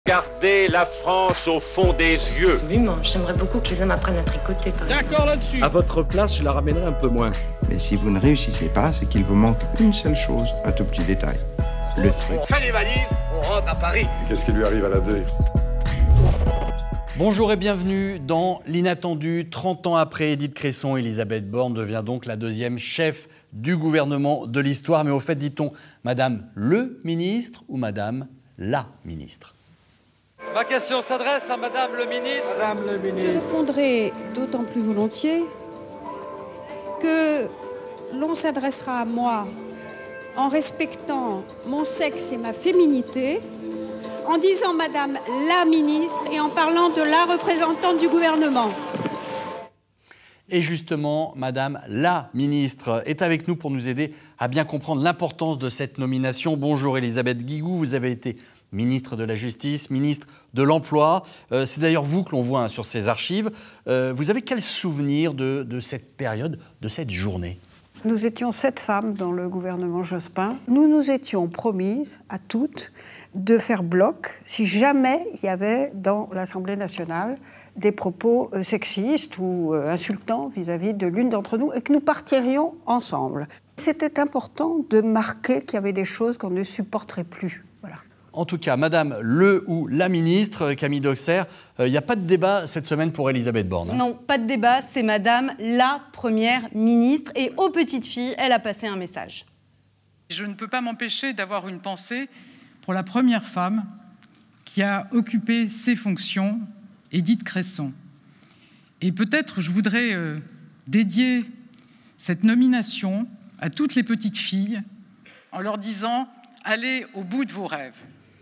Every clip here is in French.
Gardez la France au fond des yeux. Absolument, j'aimerais beaucoup que les hommes apprennent à tricoter, par exemple. D'accord là-dessus. À votre place, je la ramènerai un peu moins. Mais si vous ne réussissez pas, c'est qu'il vous manque une seule chose, un tout petit détail. Le truc. On fait les valises, on rentre à Paris. Et qu'est-ce qui lui arrive à la deuil? Bonjour et bienvenue dans l'inattendu. 30 ans après Édith Cresson, Elisabeth Borne devient donc la deuxième chef du gouvernement de l'histoire. Mais au fait, dit-on Madame le ministre ou Madame la ministre? Ma question s'adresse à Madame le ministre. Madame le ministre. Je répondrai d'autant plus volontiers que l'on s'adressera à moi en respectant mon sexe et ma féminité, en disant Madame la ministre et en parlant de la représentante du gouvernement. Et justement, Madame la ministre est avec nous pour nous aider à bien comprendre l'importance de cette nomination. Bonjour Elisabeth Guigou, vous avez été ministre de la Justice, ministre de l'Emploi. C'est d'ailleurs vous que l'on voit sur ces archives. Vous avez quel souvenir de cette période, de cette journée ? Nous étions 7 femmes dans le gouvernement Jospin. Nous nous étions promises à toutes de faire bloc si jamais il y avait dans l'Assemblée nationale des propos sexistes ou insultants vis-à-vis de l'une d'entre nous et que nous partirions ensemble. C'était important de marquer qu'il y avait des choses qu'on ne supporterait plus. Voilà. En tout cas, Madame le ou la ministre, Camille Doxer, il n'y a pas de débat cette semaine pour Elisabeth Borne. Hein. Non, pas de débat, c'est Madame la Première ministre. Et aux petites filles, elle a passé un message. Je ne peux pas m'empêcher d'avoir une pensée pour la première femme qui a occupé ces fonctions, Édith Cresson. Et peut-être je voudrais dédier cette nomination à toutes les petites filles en leur disant « Allez au bout de vos rêves ».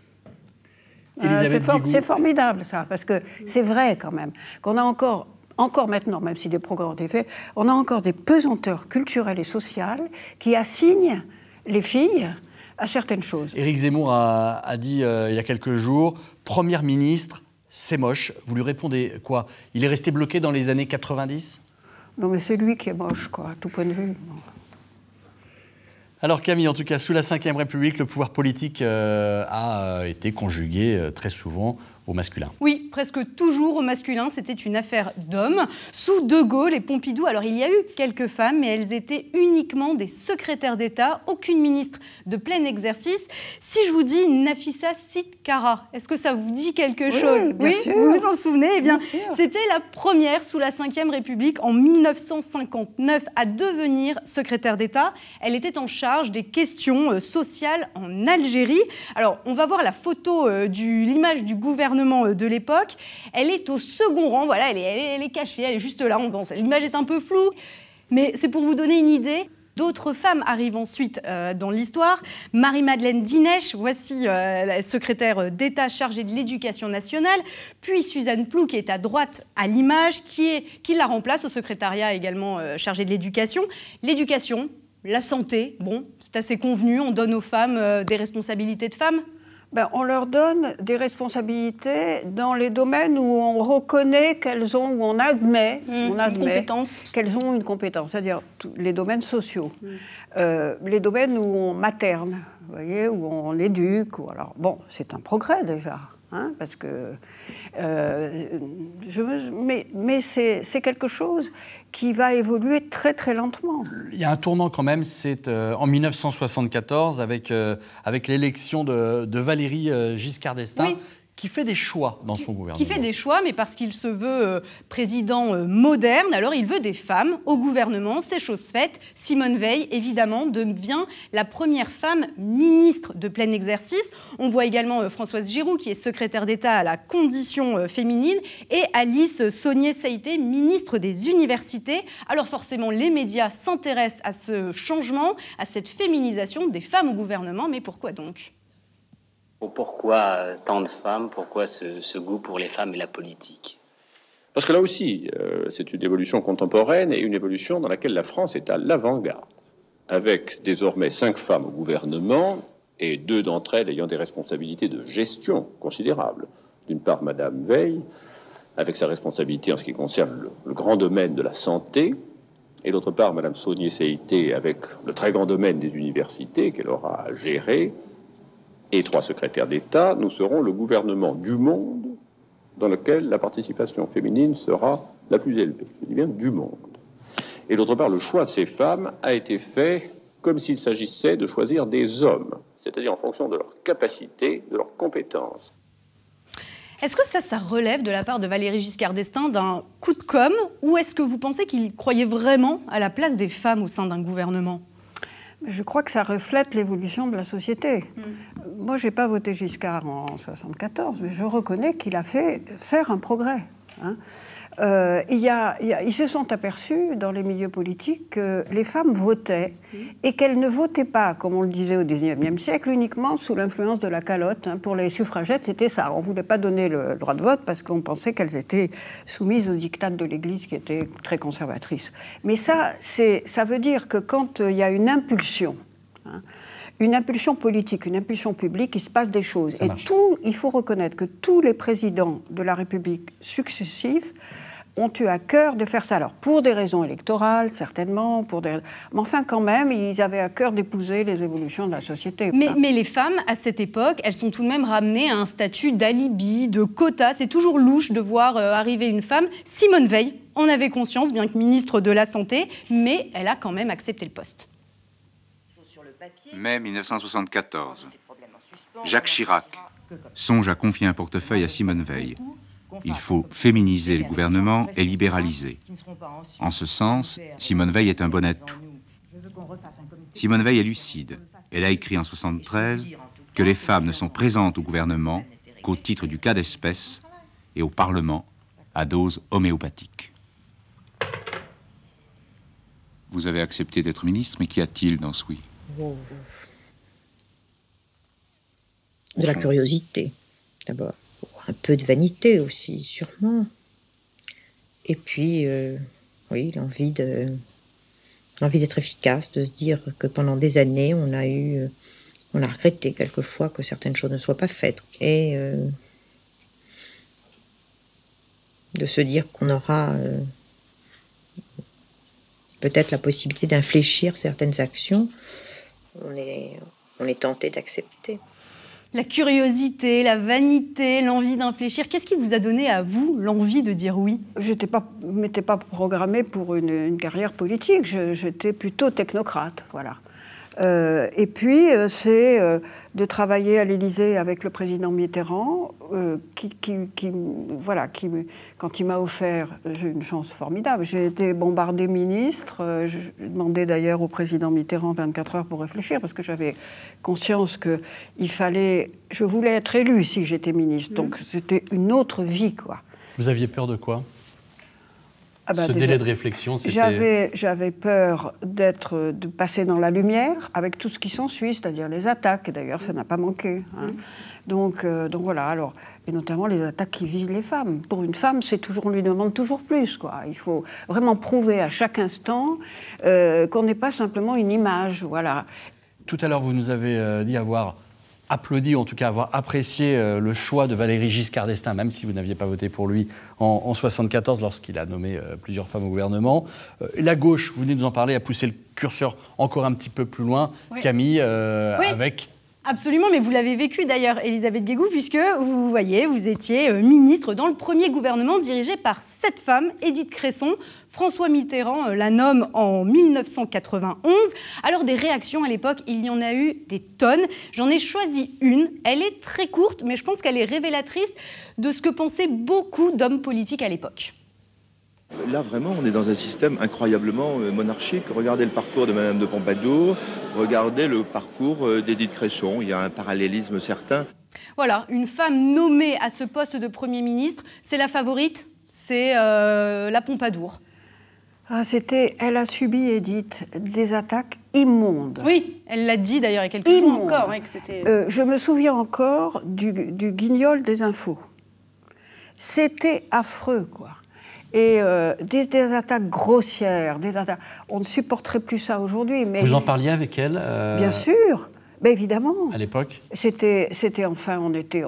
C'est formidable ça, parce que c'est vrai quand même qu'on a encore maintenant, même si des progrès ont été faits, on a encore des pesanteurs culturelles et sociales qui assignent les filles à certaines choses. Éric Zemmour a dit il y a quelques jours, Première ministre, c'est moche. Vous lui répondez quoi? Il est resté bloqué dans les années 90? Non mais c'est lui qui est moche, quoi, à tout point de vue. Alors Camille, en tout cas, sous la Ve République, le pouvoir politique a été conjugué très souvent au masculin. Oui, presque toujours au masculin, c'était une affaire d'hommes. Sous De Gaulle et Pompidou, alors il y a eu quelques femmes, mais elles étaient uniquement des secrétaires d'État, aucune ministre de plein exercice. Si je vous dis Nafissa Sitkara, est-ce que ça vous dit quelque chose? Bien sûr. Vous vous en souvenez? Eh bien, c'était la première sous la Ve République en 1959 à devenir secrétaire d'État. Elle était en charge des questions sociales en Algérie. Alors, on va voir la photo l'image du gouvernement de l'époque. Elle est au second rang, voilà, elle est cachée, elle est juste là. L'image est un peu floue, mais c'est pour vous donner une idée. D'autres femmes arrivent ensuite dans l'histoire. Marie-Madeleine Dinech, voici la secrétaire d'État chargée de l'éducation nationale. Puis Suzanne Plou, qui est à droite à l'image, qui la remplace au secrétariat également chargé de l'éducation. L'éducation, la santé, bon, c'est assez convenu, on donne aux femmes des responsabilités de femmes. On leur donne des responsabilités dans les domaines où on reconnaît qu'elles ont, où on admet qu'elles ont une compétence, c'est-à-dire les domaines sociaux, les domaines où on materne, vous voyez, où on éduque. Alors, bon, c'est un progrès déjà. Hein, parce que mais c'est quelque chose qui va évoluer très très lentement. Il y a un tournant quand même, c'est en 1974 avec l'élection de Valéry Giscard d'Estaing. Oui. Qui fait des choix dans son gouvernement. Qui fait des choix, mais parce qu'il se veut président moderne, alors il veut des femmes au gouvernement, c'est chose faite. Simone Veil, évidemment, devient la première femme ministre de plein exercice. On voit également Françoise Giroud, qui est secrétaire d'État à la condition féminine, et Alice Saunier-Saïté, ministre des Universités. Alors forcément, les médias s'intéressent à ce changement, à cette féminisation des femmes au gouvernement, mais pourquoi donc ? Pourquoi tant de femmes? Pourquoi ce goût pour les femmes et la politique? Parce que là aussi, c'est une évolution contemporaine et une évolution dans laquelle la France est à l'avant-garde, avec désormais 5 femmes au gouvernement et 2 d'entre elles ayant des responsabilités de gestion considérables. D'une part, Madame Veil, avec sa responsabilité en ce qui concerne le grand domaine de la santé, et d'autre part, Madame Saunier-Saïté, avec le très grand domaine des universités qu'elle aura géré. et 3 secrétaires d'État, nous serons le gouvernement du monde dans lequel la participation féminine sera la plus élevée. Je dis bien du monde. Et d'autre part, le choix de ces femmes a été fait comme s'il s'agissait de choisir des hommes, c'est-à-dire en fonction de leur capacité, de leurs compétences. Est-ce que ça relève de la part de Valéry Giscard d'Estaing d'un coup de com', ou est-ce que vous pensez qu'il croyait vraiment à la place des femmes au sein d'un gouvernement ? Je crois que ça reflète l'évolution de la société. Moi, je n'ai pas voté Giscard en 1974, mais je reconnais qu'il a fait faire un progrès. Hein. Ils se sont aperçus dans les milieux politiques que les femmes votaient et qu'elles ne votaient pas, comme on le disait au XIXe siècle, uniquement sous l'influence de la calotte. Hein. Pour les suffragettes, c'était ça. On ne voulait pas donner le droit de vote parce qu'on pensait qu'elles étaient soumises aux diktats de l'Église qui était très conservatrice. Mais ça veut dire que quand il y a une impulsion, hein, une impulsion politique, une impulsion publique, il se passe des choses. Et il faut reconnaître que tous les présidents de la République successifs ont eu à cœur de faire ça. Alors, pour des raisons électorales, certainement, mais enfin, quand même, ils avaient à cœur d'épouser les évolutions de la société. Mais les femmes, à cette époque, elles sont tout de même ramenées à un statut d'alibi, de quota. C'est toujours louche de voir arriver une femme. Simone Veil en avait conscience, bien que ministre de la Santé, mais elle a quand même accepté le poste. Mai 1974. Jacques Chirac songe à confier un portefeuille à Simone Veil. Il faut féminiser le gouvernement et libéraliser. En ce sens, Simone Veil est un bon atout. Simone Veil est lucide. Elle a écrit en 1973 que les femmes ne sont présentes au gouvernement qu'au titre du cas d'espèce et au Parlement à dose homéopathique. Vous avez accepté d'être ministre, mais qu'y a-t-il dans ce oui ? De la curiosité, d'abord. Un peu de vanité aussi, sûrement. Et puis, oui, l'envie d'être efficace, de se dire que pendant des années, on a regretté quelquefois que certaines choses ne soient pas faites. Et de se dire qu'on aura peut-être la possibilité d'infléchir certaines actions, on est tenté d'accepter. La curiosité, la vanité, l'envie d'infléchir, qu'est-ce qui vous a donné à vous l'envie de dire oui ? Je m'étais pas programmée pour une carrière politique, j'étais plutôt technocrate, voilà. Et puis, c'est de travailler à l'Élysée avec le président Mitterrand, quand il m'a offert, j'ai eu une chance formidable. J'ai été bombardée ministre. J'ai demandé d'ailleurs au président Mitterrand 24 heures pour réfléchir, parce que j'avais conscience je voulais être élue si j'étais ministre. Donc c'était une autre vie, quoi. Vous aviez peur de quoi ? Ce délai de réflexion, c'était... J'avais peur de passer dans la lumière avec tout ce qui s'ensuit, c'est-à-dire les attaques. Et d'ailleurs, ça n'a pas manqué. Hein. Donc voilà, alors, et notamment les attaques qui visent les femmes. Pour une femme, on lui demande toujours plus, quoi. Il faut vraiment prouver à chaque instant qu'on n'est pas simplement une image, voilà. Tout à l'heure, vous nous avez dit avoir applaudi, en tout cas avoir apprécié le choix de Valéry Giscard d'Estaing, même si vous n'aviez pas voté pour lui en 1974, lorsqu'il a nommé plusieurs femmes au gouvernement. La gauche, vous venez de nous en parler, a poussé le curseur encore un petit peu plus loin. Oui. Camille, oui. Avec... Absolument, mais vous l'avez vécu d'ailleurs, Elisabeth Guégou, puisque vous voyez, vous étiez ministre dans le premier gouvernement dirigé par cette femme, Édith Cresson. François Mitterrand la nomme en 1991. Alors des réactions à l'époque, il y en a eu des tonnes. J'en ai choisi une. Elle est très courte, mais je pense qu'elle est révélatrice de ce que pensaient beaucoup d'hommes politiques à l'époque. Là, vraiment, on est dans un système incroyablement monarchique. Regardez le parcours de Madame de Pompadour, regardez le parcours d'Édith Cresson. Il y a un parallélisme certain. Voilà, une femme nommée à ce poste de Premier ministre, c'est la favorite, c'est la Pompadour. Elle a subi, Édith, des attaques immondes. Oui, elle l'a dit d'ailleurs il y a quelques jours encore. Ouais, que c'était... je me souviens encore du guignol des infos. C'était affreux, quoi. Et des attaques grossières, on ne supporterait plus ça aujourd'hui. Mais vous en parliez avec elle Bien sûr, mais évidemment. À l'époque C'était enfin,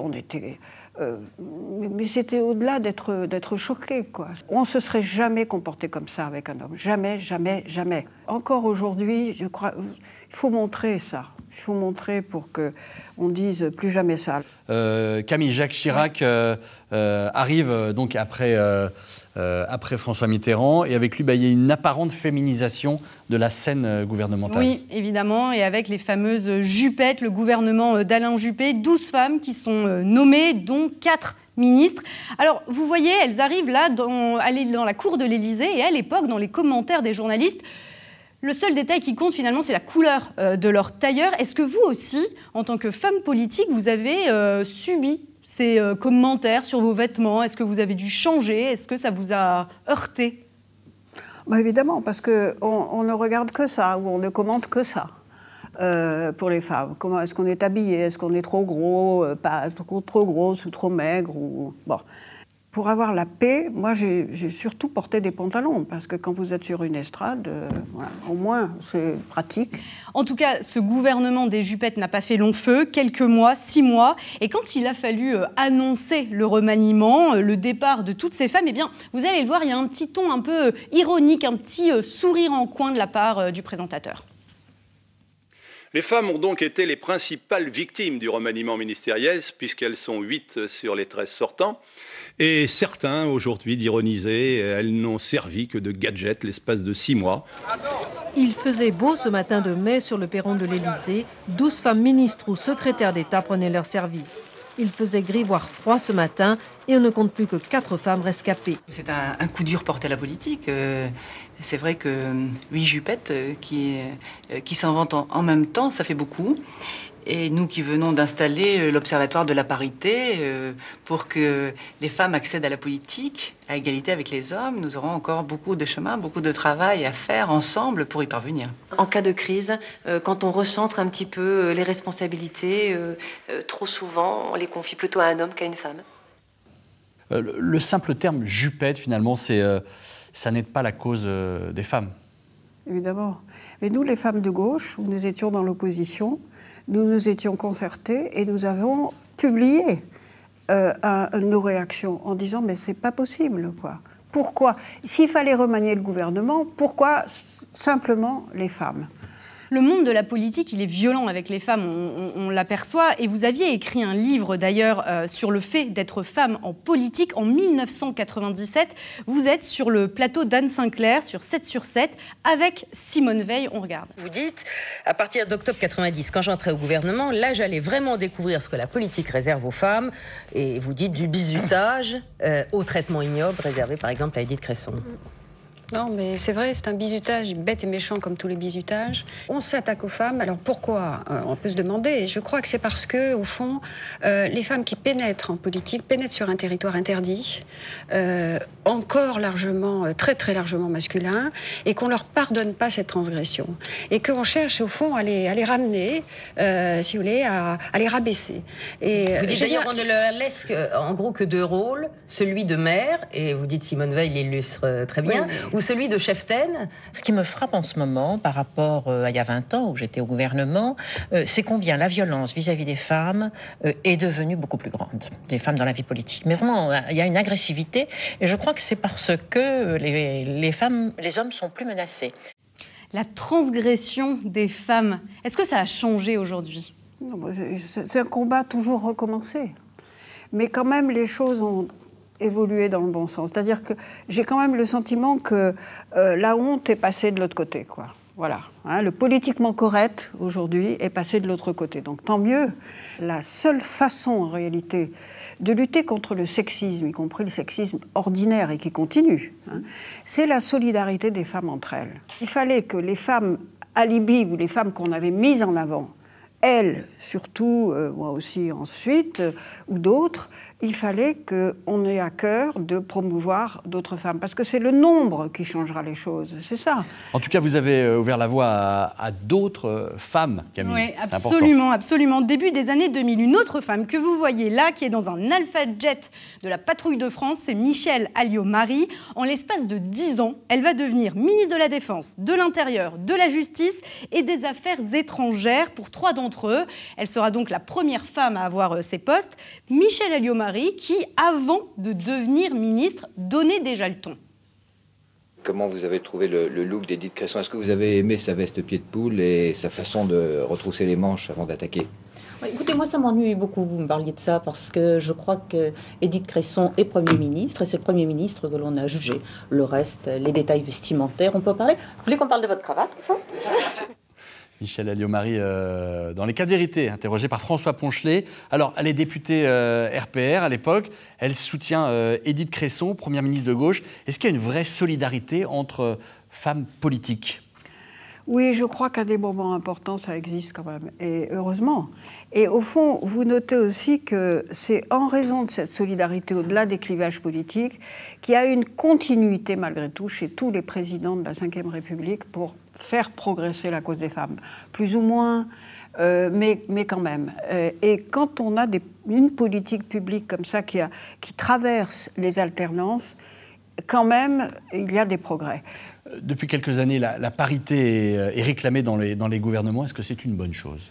mais c'était au-delà d'être choqué, quoi. On ne se serait jamais comporté comme ça avec un homme. Jamais, jamais, jamais. Encore aujourd'hui, je crois, Il faut montrer ça. Il faut montrer pour qu'on dise plus jamais ça. Camille, Jacques Chirac arrive donc après François Mitterrand, et avec lui, il y a une apparente féminisation de la scène gouvernementale. Oui, évidemment, et avec les fameuses Jupettes, le gouvernement d'Alain Juppé, 12 femmes qui sont nommées, dont 4 ministres. Alors, vous voyez, elles arrivent là, dans la cour de l'Élysée, et à l'époque, dans les commentaires des journalistes, le seul détail qui compte finalement, c'est la couleur de leur tailleur. Est-ce que vous aussi, en tant que femme politique, vous avez subi ces commentaires sur vos vêtements? Est-ce que vous avez dû changer? Est-ce que ça vous a heurté? Évidemment, parce qu'on ne regarde que ça, ou on ne commente que ça. Pour les femmes, comment est-ce qu'on est habillé? Est-ce qu'on est trop gros, pas trop grosse ou trop maigre ou... Bon. Pour avoir la paix, moi, j'ai surtout porté des pantalons, parce que quand vous êtes sur une estrade, voilà, au moins, c'est pratique. En tout cas, ce gouvernement des Jupettes n'a pas fait long feu, quelques mois, 6 mois. Et quand il a fallu annoncer le remaniement, le départ de toutes ces femmes, eh bien, vous allez le voir, il y a un petit ton un peu ironique, un petit sourire en coin de la part du présentateur. Les femmes ont donc été les principales victimes du remaniement ministériel, puisqu'elles sont 8 sur les 13 sortants. Et certains, aujourd'hui, d'ironiser, elles n'ont servi que de gadget l'espace de 6 mois. Il faisait beau ce matin de mai sur le perron de l'Élysée. 12 femmes ministres ou secrétaires d'État prenaient leur service. Il faisait gris, voire froid ce matin, et on ne compte plus que 4 femmes rescapées. C'est un coup dur porté à la politique. C'est vrai que 8 jupettes qui s'inventent en même temps, ça fait beaucoup. Et nous qui venons d'installer l'Observatoire de la parité pour que les femmes accèdent à la politique, à égalité avec les hommes, nous aurons encore beaucoup de chemin, beaucoup de travail à faire ensemble pour y parvenir. En cas de crise, quand on recentre un petit peu les responsabilités, trop souvent, on les confie plutôt à un homme qu'à une femme. Le simple terme jupette, finalement, ça n'aide pas la cause des femmes. Évidemment. Mais nous, les femmes de gauche, où nous étions dans l'opposition, nous nous étions concertés et nous avons publié nos réactions en disant « mais c'est pas possible, quoi. Pourquoi? S'il fallait remanier le gouvernement, pourquoi simplement les femmes ?» Le monde de la politique, il est violent avec les femmes, on l'aperçoit. Et vous aviez écrit un livre, d'ailleurs, sur le fait d'être femme en politique en 1997. Vous êtes sur le plateau d'Anne Sinclair, sur 7 sur 7, avec Simone Veil. On regarde. Vous dites, à partir d'octobre 90, quand j'entrais au gouvernement, là, j'allais vraiment découvrir ce que la politique réserve aux femmes. Et vous dites du bizutage au traitement ignoble réservé, par exemple, à Edith Cresson. Non, mais c'est vrai, c'est un bizutage bête et méchant comme tous les bizutages. On s'attaque aux femmes. Alors pourquoi? On peut se demander. Je crois que c'est parce que, au fond, les femmes qui pénètrent en politique pénètrent sur un territoire interdit, encore largement, très très largement masculin, et qu'on leur pardonne pas cette transgression, et qu'on cherche au fond à les ramener, si vous voulez, à les rabaisser. Et vous dites d'ailleurs, on ne leur laisse en gros que 2 rôles, celui de mère, et vous dites Simone Veil l'illustre très bien, oui. Ou celui de cheftaine. Ce qui me frappe en ce moment, par rapport à il y a 20 ans où j'étais au gouvernement, c'est combien la violence vis-à-vis des femmes est devenue beaucoup plus grande, des femmes dans la vie politique. Mais vraiment, il y a une agressivité, et je crois que c'est parce que les hommes sont plus menacés. La transgression des femmes, est-ce que ça a changé aujourd'hui? C'est un combat toujours recommencé. Mais quand même, les choses ont évolué dans le bon sens. C'est-à-dire que j'ai quand même le sentiment que la honte est passée de l'autre côté, quoi. Voilà. Hein, le politiquement correct, aujourd'hui, est passé de l'autre côté. Donc tant mieux. La seule façon, en réalité, de lutter contre le sexisme, y compris le sexisme ordinaire et qui continue, hein, c'est la solidarité des femmes entre elles. Il fallait que les femmes alibis ou les femmes qu'on avait mises en avant, elles, surtout, moi aussi ensuite, ou d'autres, il fallait qu'on ait à cœur de promouvoir d'autres femmes. Parce que c'est le nombre qui changera les choses, c'est ça. En tout cas, vous avez ouvert la voie à d'autres femmes, Camille. Oui, absolument, absolument. Début des années 2000, une autre femme que vous voyez là, qui est dans un Alpha Jet de la Patrouille de France, c'est Michèle Alliot-Marie. En l'espace de 10 ans, elle va devenir ministre de la Défense, de l'Intérieur, de la Justice et des Affaires étrangères pour 3 d'entre eux. Elle sera donc la première femme à avoir ces postes. Michèle Alliot-Marie, qui, avant de devenir ministre, donnait déjà le ton. Comment vous avez trouvé le look d'Édith Cresson? Est-ce que vous avez aimé sa veste pied de poule et sa façon de retrousser les manches avant d'attaquer? Écoutez, moi ça m'ennuie beaucoup, vous me parliez de ça, parce que je crois que Édith Cresson est Premier ministre, et c'est le Premier ministre que l'on a jugé. Le reste, les détails vestimentaires, on peut parler. Vous voulez qu'on parle de votre cravate, enfin? Michèle Alliot-Marie, dans les 4 vérités, interrogée par François Ponchelet. Alors, elle est députée RPR à l'époque. Elle soutient Édith Cresson, première ministre de gauche. Est-ce qu'il y a une vraie solidarité entre femmes politiques? Oui, je crois qu'à des moments importants, ça existe quand même, et heureusement. Et au fond, vous notez aussi que c'est en raison de cette solidarité au-delà des clivages politiques qu'il y a une continuité, malgré tout, chez tous les présidents de la Ve République pour faire progresser la cause des femmes. Plus ou moins, mais quand même. Et quand on a une politique publique comme ça qui traverse les alternances, quand même, il y a des progrès. Depuis quelques années, la parité est réclamée dans les gouvernements. Est-ce que c'est une bonne chose?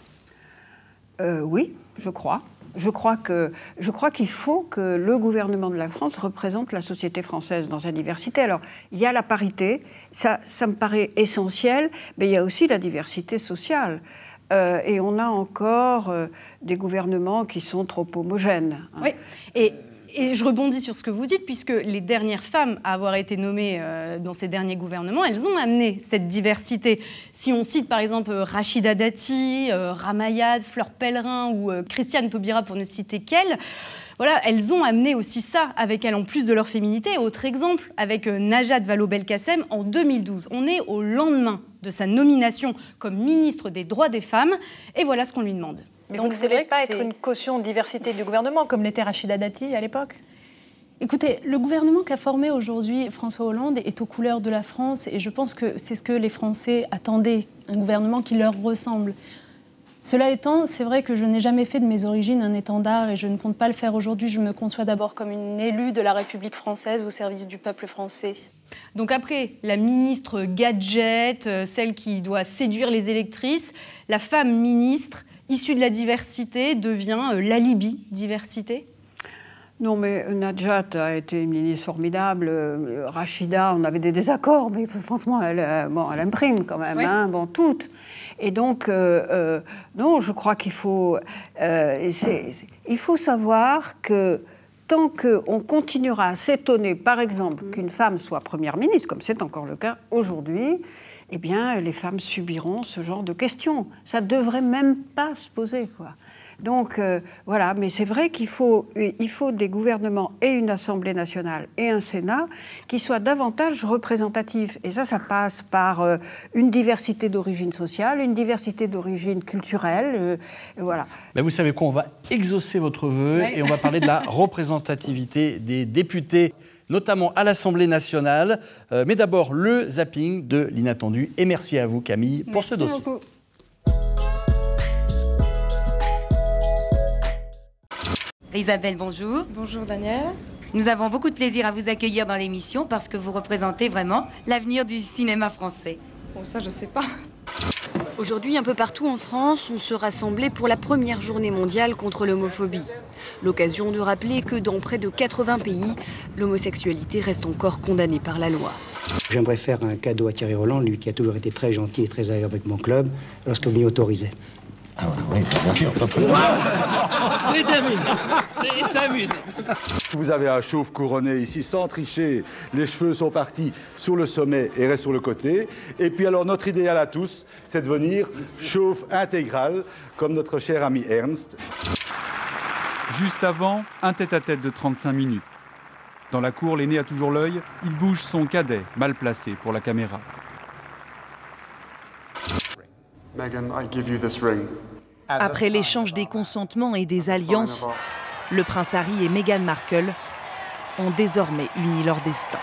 Oui, je crois. Je crois qu'il faut que le gouvernement de la France représente la société française dans sa diversité. Alors, il y a la parité, ça me paraît essentiel, mais il y a aussi la diversité sociale. Et on a encore des gouvernements qui sont trop homogènes. Hein. Oui, et je rebondis sur ce que vous dites, puisque les dernières femmes à avoir été nommées dans ces derniers gouvernements, elles ont amené cette diversité. Si on cite par exemple Rachida Dati, Ramayad, Fleur Pellerin ou Christiane Taubira, pour ne citer qu'elles, voilà, elles ont amené aussi ça avec elles, en plus de leur féminité. Autre exemple, avec Najat Vallaud-Belkacem en 2012. On est au lendemain de sa nomination comme ministre des droits des femmes, et voilà ce qu'on lui demande. Mais donc, vous ne voulez pas être une caution diversité du gouvernement, comme l'était Rachida Dati à l'époque? Écoutez, le gouvernement qu'a formé aujourd'hui François Hollande est aux couleurs de la France, et je pense que c'est ce que les Français attendaient, un gouvernement qui leur ressemble. Cela étant, c'est vrai que je n'ai jamais fait de mes origines un étendard, et je ne compte pas le faire aujourd'hui. Je me conçois d'abord comme une élue de la République française au service du peuple français. Donc après, la ministre gadget, celle qui doit séduire les électrices, la femme ministre issue de la diversité devient l'alibi diversité? Non, mais Najat a été une ministre formidable. Rachida, on avait des désaccords, mais franchement, elle imprime quand même, oui. Hein, bon, toutes. Et donc, non, je crois qu'il faut... il faut savoir que tant qu'on continuera à s'étonner, par exemple, qu'une femme soit première ministre, comme c'est encore le cas aujourd'hui, eh bien, les femmes subiront ce genre de questions. Ça ne devrait même pas se poser, quoi. Donc, voilà, mais c'est vrai qu'il faut des gouvernements et une Assemblée nationale et un Sénat qui soient davantage représentatifs. Et ça passe par une diversité d'origine sociale, une diversité d'origine culturelle, voilà. Ben vous savez quoi, on va exaucer votre vœu, ouais. Et on va parler de la représentativité des députés, notamment à l'Assemblée nationale. Mais d'abord, le zapping de l'inattendu. Et merci à vous, Camille, pour ce dossier. Beaucoup. Isabelle, bonjour. Bonjour Daniel. Nous avons beaucoup de plaisir à vous accueillir dans l'émission parce que vous représentez vraiment l'avenir du cinéma français. Bon, ça je sais pas. Aujourd'hui, un peu partout en France, on se rassemblait pour la première journée mondiale contre l'homophobie. L'occasion de rappeler que dans près de 80 pays, l'homosexualité reste encore condamnée par la loi. J'aimerais faire un cadeau à Thierry Roland, lui qui a toujours été très gentil et très agréable avec mon club, lorsque vous m'y autorisez. Ah oui, bien sûr. C'est amusant, c'est amusant. Vous avez un chauve couronné ici, sans tricher. Les cheveux sont partis sur le sommet et restent sur le côté. Et puis alors, notre idéal à tous, c'est de devenir chauve intégral, comme notre cher ami Ernst. Juste avant, un tête-à-tête de 35 minutes. Dans la cour, l'aîné a toujours l'œil. Il bouge son cadet, mal placé pour la caméra. Meghan, I give you this ring. Après l'échange des consentements et des alliances, le prince Harry et Meghan Markle ont désormais uni leur destin.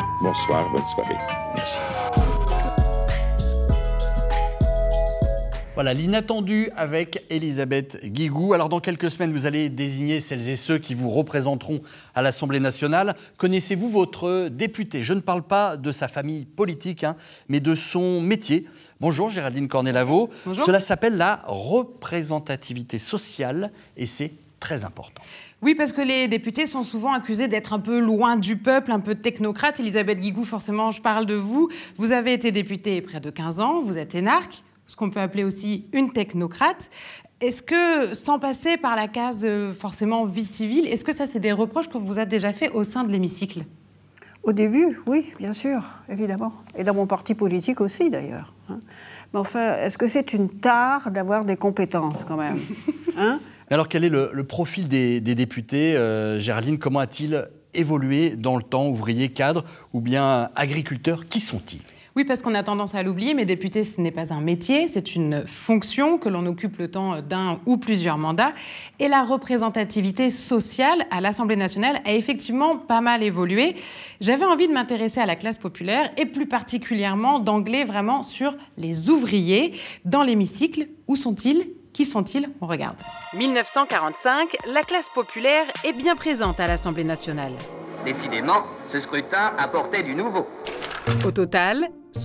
Bonsoir, bonne soirée. Merci. Voilà, l'inattendu avec Elisabeth Guigou. Alors, dans quelques semaines, vous allez désigner celles et ceux qui vous représenteront à l'Assemblée nationale. Connaissez-vous votre député? Je ne parle pas de sa famille politique, mais de son métier. Bonjour Géraldine Cornet-Lavaux. Bonjour. Cela s'appelle la représentativité sociale et c'est très important. Oui, parce que les députés sont souvent accusés d'être un peu loin du peuple, un peu technocrate. Elisabeth Guigou, forcément, je parle de vous. Vous avez été députée près de 15 ans, vous êtes énarque, ce qu'on peut appeler aussi une technocrate. Est-ce que, sans passer par la case forcément vie civile, est-ce que ça, c'est des reproches que vous avez déjà fait au sein de l'hémicycle? Au début, oui, bien sûr, évidemment. Et dans mon parti politique aussi, d'ailleurs. Mais enfin, est-ce que c'est une tare d'avoir des compétences, quand même? Alors, quel est le profil des députés, Géraldine? Comment a-t-il évolué dans le temps? Ouvriers, cadres ou bien agriculteurs? Qui sont-ils? Oui, parce qu'on a tendance à l'oublier, mais député, ce n'est pas un métier, c'est une fonction que l'on occupe le temps d'un ou plusieurs mandats. Et la représentativité sociale à l'Assemblée nationale a effectivement pas mal évolué. J'avais envie de m'intéresser à la classe populaire et plus particulièrement d'angler vraiment sur les ouvriers dans l'hémicycle. Où sont-ils? Qui sont-ils? On regarde. 1945, la classe populaire est bien présente à l'Assemblée nationale. Décidément, ce scrutin apportait du nouveau. Au total,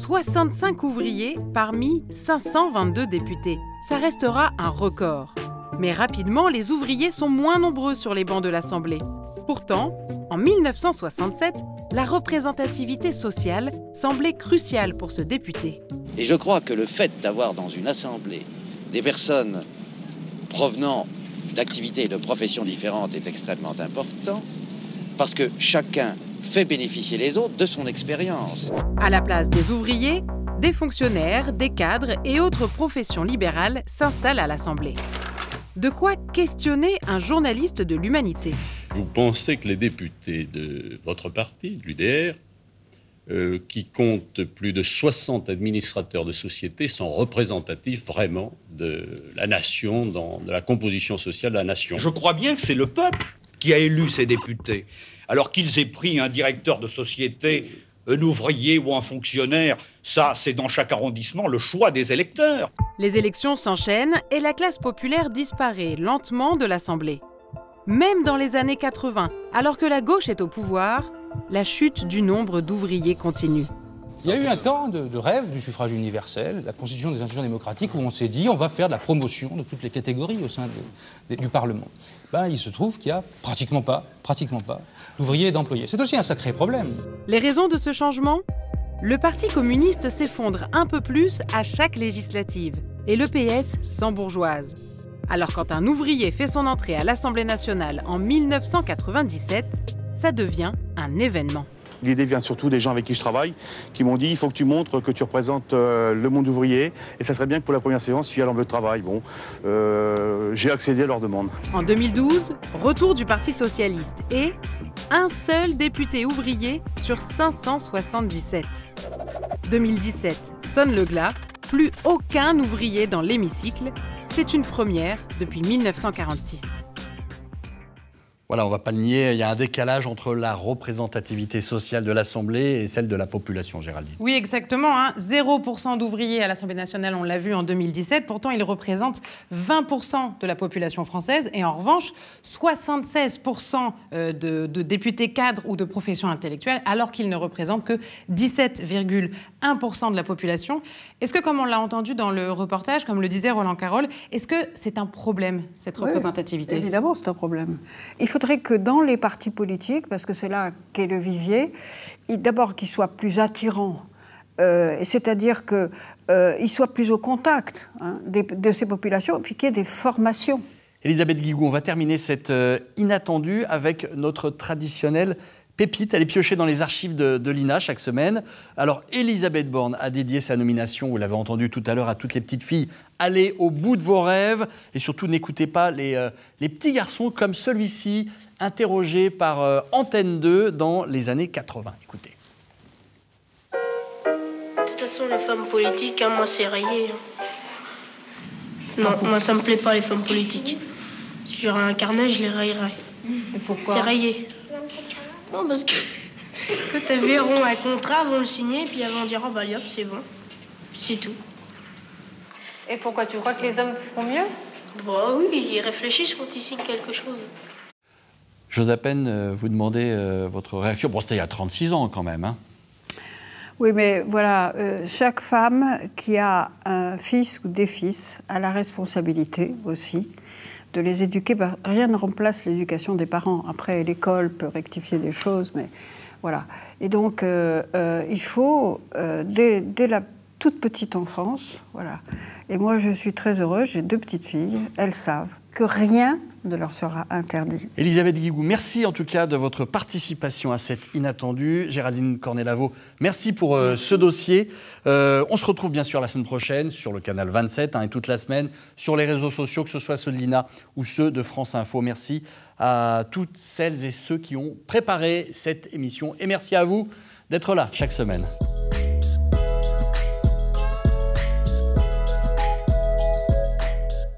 65 ouvriers parmi 522 députés. Ça restera un record. Mais rapidement, les ouvriers sont moins nombreux sur les bancs de l'Assemblée. Pourtant, en 1967, la représentativité sociale semblait cruciale pour ce député. Et je crois que le fait d'avoir dans une assemblée des personnes provenant d'activités et de professions différentes est extrêmement important, parce que chacun fait bénéficier les autres de son expérience. À la place des ouvriers, des fonctionnaires, des cadres et autres professions libérales s'installent à l'Assemblée. De quoi questionner un journaliste de l'Humanité. Vous pensez que les députés de votre parti, de l'UDR, qui compte plus de 60 administrateurs de sociétés, sont représentatifs vraiment de la nation, de la composition sociale de la nation? Je crois bien que c'est le peuple qui a élu ces députés. Alors qu'ils aient pris un directeur de société, un ouvrier ou un fonctionnaire, ça, c'est dans chaque arrondissement le choix des électeurs. Les élections s'enchaînent et la classe populaire disparaît lentement de l'Assemblée. Même dans les années 80, alors que la gauche est au pouvoir, la chute du nombre d'ouvriers continue. Il y a eu un temps de rêve du suffrage universel, la constitution des institutions démocratiques, où on s'est dit on va faire de la promotion de toutes les catégories au sein du Parlement. Il se trouve qu'il n'y a pratiquement pas d'ouvriers et d'employés. C'est aussi un sacré problème. Les raisons de ce changement? Le Parti communiste s'effondre un peu plus à chaque législative et le PS s'embourgeoise. Alors quand un ouvrier fait son entrée à l'Assemblée nationale en 1997, ça devient un événement. L'idée vient surtout des gens avec qui je travaille, qui m'ont dit il faut que tu montres que tu représentes le monde ouvrier, et ça serait bien que pour la première séance, tu y ailles à l'emploi de travail. Bon, j'ai accédé à leur demande. En 2012, retour du Parti socialiste et un seul député ouvrier sur 577. 2017, sonne le glas, plus aucun ouvrier dans l'hémicycle. C'est une première depuis 1946. Voilà, on ne va pas le nier, il y a un décalage entre la représentativité sociale de l'Assemblée et celle de la population, Géraldine. Oui, exactement. 0% d'ouvriers à l'Assemblée nationale, on l'a vu en 2017. Pourtant, ils représentent 20% de la population française. Et en revanche, 76% de députés cadres ou de professions intellectuelles, alors qu'ils ne représentent que 17,1% de la population. Est-ce que, comme on l'a entendu dans le reportage, comme le disait Roland Carroll, est-ce que c'est un problème, cette représentativité? Évidemment, c'est un problème. Il faudrait que dans les partis politiques, parce que c'est là qu'est le vivier, d'abord qu'ils soient plus attirants, c'est-à-dire qu'ils soient plus au contact de ces populations, et puis qu'il y ait des formations. Elisabeth Guigou, on va terminer cette inattendue avec notre traditionnelle pépite. Elle est piochée dans les archives de l'INA chaque semaine. Alors, Elisabeth Borne a dédié sa nomination, vous l'avez entendu tout à l'heure, à toutes les petites filles. Allez au bout de vos rêves et surtout n'écoutez pas les petits garçons comme celui-ci, interrogé par Antenne 2 dans les années 80. Écoutez. De toute façon, les femmes politiques, moi, c'est rayé. Non, moi, ça me plaît pas, les femmes politiques. Si j'aurais un carnet, je les rayerais. Et pourquoi? C'est rayé. Non, parce que quand elles verront un contrat, elles vont le signer, puis elles vont dire « Oh, bah, hop, c'est bon. » C'est tout. Et pourquoi tu crois que les hommes feront mieux? Bah oui, ils réfléchissent quand ils signent quelque chose. J'ose à peine vous demander votre réaction. Bon, c'était il y a 36 ans quand même. Hein. Oui, mais voilà, chaque femme qui a un fils ou des fils a la responsabilité aussi de les éduquer. Rien ne remplace l'éducation des parents. Après, l'école peut rectifier des choses, mais voilà. Et donc, il faut, dès la toute petite enfance, voilà. Et moi, je suis très heureuse, j'ai 2 petites filles, elles savent que rien ne leur sera interdit. Elisabeth Guigou, merci en tout cas de votre participation à cet inattendu. Géraldine Cornet-Lavaux, merci pour ce dossier. On se retrouve bien sûr la semaine prochaine sur le canal 27 et toute la semaine sur les réseaux sociaux, que ce soit ceux de l'INA ou ceux de France Info. Merci à toutes celles et ceux qui ont préparé cette émission et merci à vous d'être là chaque semaine.